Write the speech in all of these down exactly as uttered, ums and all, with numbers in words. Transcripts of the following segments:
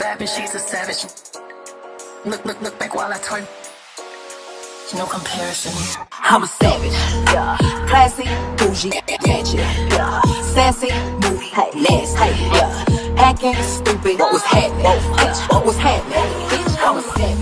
savage, she's a savage. Look, look, look back while I turn. No comparison. I'm a savage, yeah. Classy, bougie, ratchet, yeah. Sassy, moody, hey, nasty, yeah. Acting stupid, what was happening? Bitch, what was happening? Bitch, I'm a savage.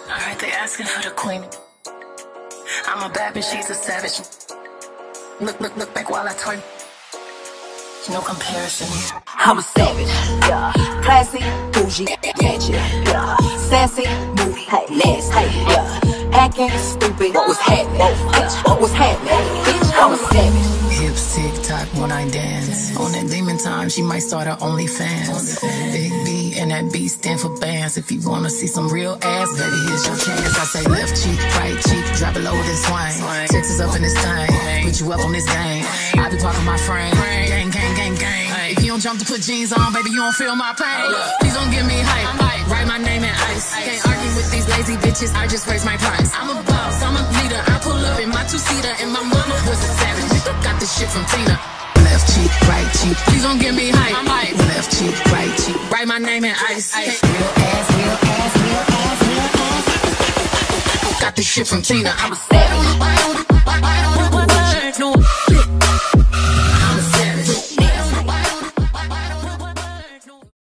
I heard they asking for the queen. I'm a bad bitch, she's a savage. Look, look, look back while I turn. No comparison. I'm a savage, yeah. Classy, bougie, gadget, yeah. Sassy, moody, nasty, yeah. Acting stupid, what's happening? Bitch, what's happening? Bitch, I'm a savage. Hips tick tock when I dance. On that demon time, she might start her OnlyFans. Big B and that B stand for bands. If you wanna see some real ass, baby, here's your chance. I say left cheek, right cheek, drop it low and swing. Texas up in this thing, put you up on this game. I be parking my frame, gang, gang, gang, gang. If you don't jump to put jeans on, baby, you don't feel my pain. Please don't give me hype, write my name in ice. Can't argue with these lazy bitches, I just raise my price. I'm a boss, I'm a leader, I pull up in my two-seater, and my mama was a savage. Got this shit from Tina. Left cheek, right cheek, please don't give me hype. Left cheek, right cheek, write my name in ice. Real ass, real ass, real ass, real ass. Got this shit from Tina. I'm a savage.